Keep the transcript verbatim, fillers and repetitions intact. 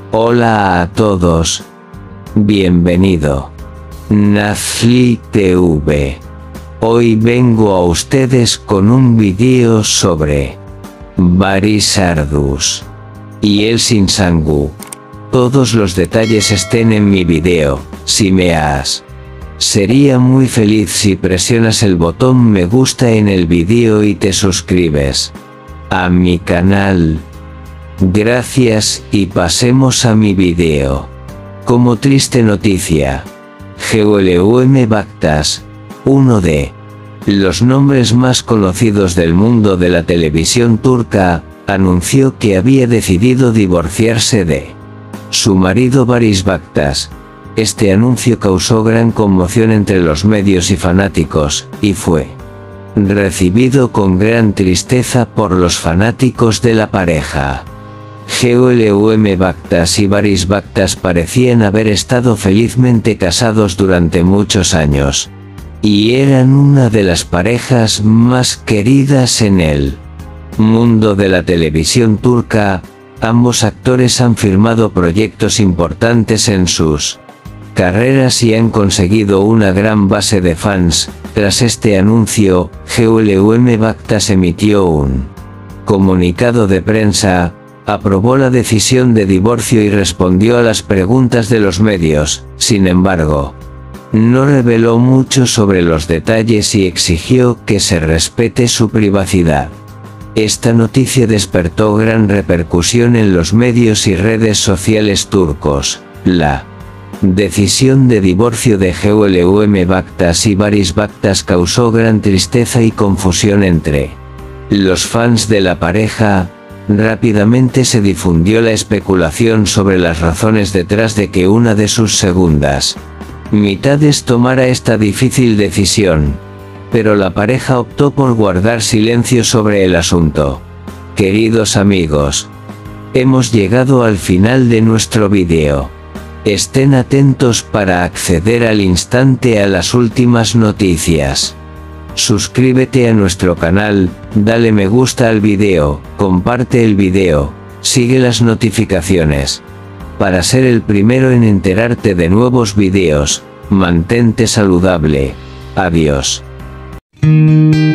Hola a todos. Bienvenido. Nazli T V. Hoy vengo a ustedes con un vídeo sobre Baris Ardus y el Sinsangu. Todos los detalles estén en mi vídeo. Si me has. Sería muy feliz si presionas el botón me gusta en el vídeo y te suscribes a mi canal. Gracias y pasemos a mi vídeo. Como triste noticia, Geulem Baktas, uno de los nombres más conocidos del mundo de la televisión turca, anunció que había decidido divorciarse de su marido Baris Baktas. Este anuncio causó gran conmoción entre los medios y fanáticos, y fue recibido con gran tristeza por los fanáticos de la pareja. Geulem Baktas y Baris Baktas parecían haber estado felizmente casados durante muchos años, y eran una de las parejas más queridas en el mundo de la televisión turca. Ambos actores han firmado proyectos importantes en sus carreras y han conseguido una gran base de fans. Tras este anuncio, Geulem Baktas emitió un comunicado de prensa, aprobó la decisión de divorcio y respondió a las preguntas de los medios. Sin embargo, no reveló mucho sobre los detalles y exigió que se respete su privacidad. Esta noticia despertó gran repercusión en los medios y redes sociales turcos. La decisión de divorcio de Geulem Baktas y Baris Baktas causó gran tristeza y confusión entre los fans de la pareja. Rápidamente se difundió la especulación sobre las razones detrás de que una de sus segundas mitades tomara esta difícil decisión, pero la pareja optó por guardar silencio sobre el asunto. Queridos amigos, hemos llegado al final de nuestro vídeo. Estén atentos para acceder al instante a las últimas noticias. Suscríbete a nuestro canal, dale me gusta al vídeo, comparte el vídeo, sigue las notificaciones para ser el primero en enterarte de nuevos vídeos. Mantente saludable. Adiós.